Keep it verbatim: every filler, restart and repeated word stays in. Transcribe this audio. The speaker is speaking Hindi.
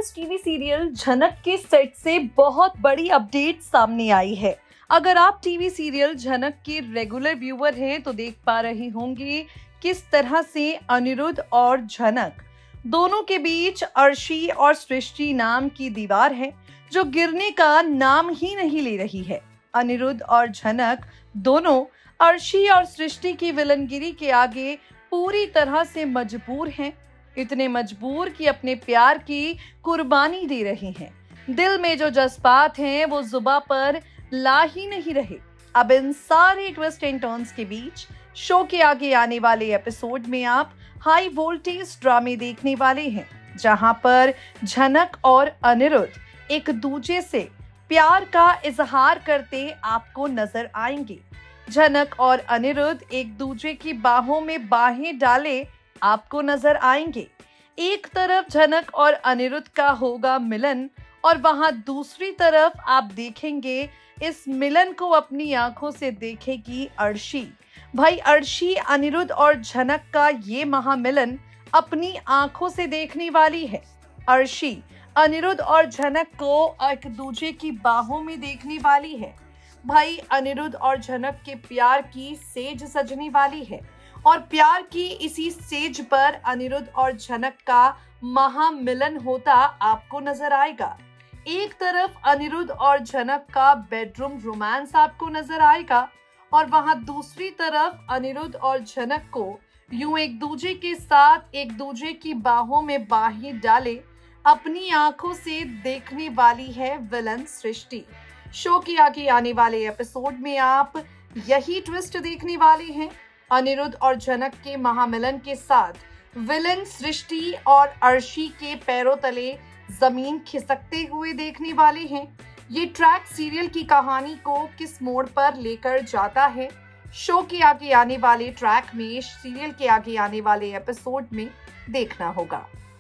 जबरदस्त टीवी सीरियल झनक के सेट से बहुत बड़ी अपडेट सामने आई है। अगर आप टीवी सीरियल झनक के रेगुलर व्यूअर हैं तो देख पा रहे होंगे किस तरह से अनिरुद्ध और झनक दोनों के बीच अर्शी और सृष्टि नाम की दीवार है जो गिरने का नाम ही नहीं ले रही है। अनिरुद्ध और झनक दोनों अर्शी और सृष्टि की विलनगिरी के आगे पूरी तरह से मजबूर हैं, इतने मजबूर कि अपने प्यार की कुर्बानी दे रहे हैं। दिल में जो जज्बात हैं वो जुबां पर ला ही नहीं रहे। अब इन सारे ट्विस्ट एंड टर्न्स के बीच शो के आगे आने वाले एपिसोड में आप हाई वोल्टेज ड्रामे देखने वाले हैं, जहां पर झनक और अनिरुद्ध एक दूसरे से प्यार का इजहार करते आपको नजर आएंगे। झनक और अनिरुद्ध एक दूसरे की बाहों में बाहें डाले आपको नजर आएंगे। एक तरफ झनक और अनिरुद्ध का होगा मिलन और वहां दूसरी तरफ आप देखेंगे इस मिलन को अपनी आंखों से देखेगी अर्शी। भाई अर्शी अनिरुद्ध और झनक का ये महामिलन अपनी आंखों से देखने वाली है। अर्शी अनिरुद्ध और झनक को एक दूसरे की बाहों में देखने वाली है। भाई अनिरुद्ध और झनक के प्यार की सेज सजने वाली है और प्यार की इसी सेज पर अनिरुद्ध और झनक का महामिलन होता आपको नजर आएगा। एक तरफ अनिरुद्ध और झनक का बेडरूम रोमांस आपको नजर आएगा और वहां दूसरी तरफ अनिरुद्ध और झनक को यूं एक दूसरे के साथ एक दूसरे की बाहों में बाहें डाले अपनी आंखों से देखने वाली है विलन सृष्टि। शो के आगे आने वाले एपिसोड में आप यही ट्विस्ट देखने वाले हैं। अनिरुद्ध और झनक के महामिलन के साथ विलन सृष्टि और अर्शी के पैरों तले जमीन खिसकते हुए देखने वाले हैं। ये ट्रैक सीरियल की कहानी को किस मोड़ पर लेकर जाता है, शो के आगे आने वाले ट्रैक में, सीरियल के आगे आने वाले एपिसोड में देखना होगा।